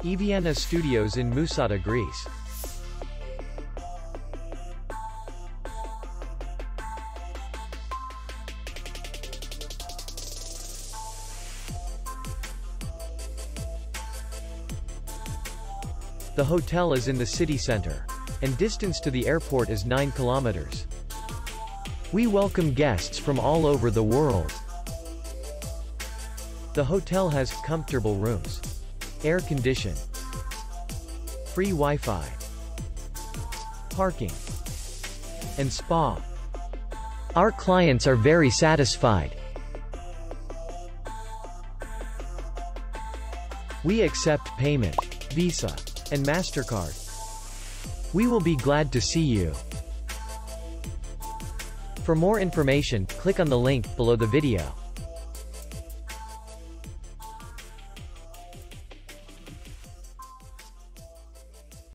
Evianna Studios in Mousata, Greece. The hotel is in the city center, and distance to the airport is 9 kilometers. We welcome guests from all over the world. The hotel has comfortable rooms, air condition, free Wi-Fi, parking, and spa. Our clients are very satisfied. We accept payment, Visa, and MasterCard. We will be glad to see you. For more information, click on the link below the video.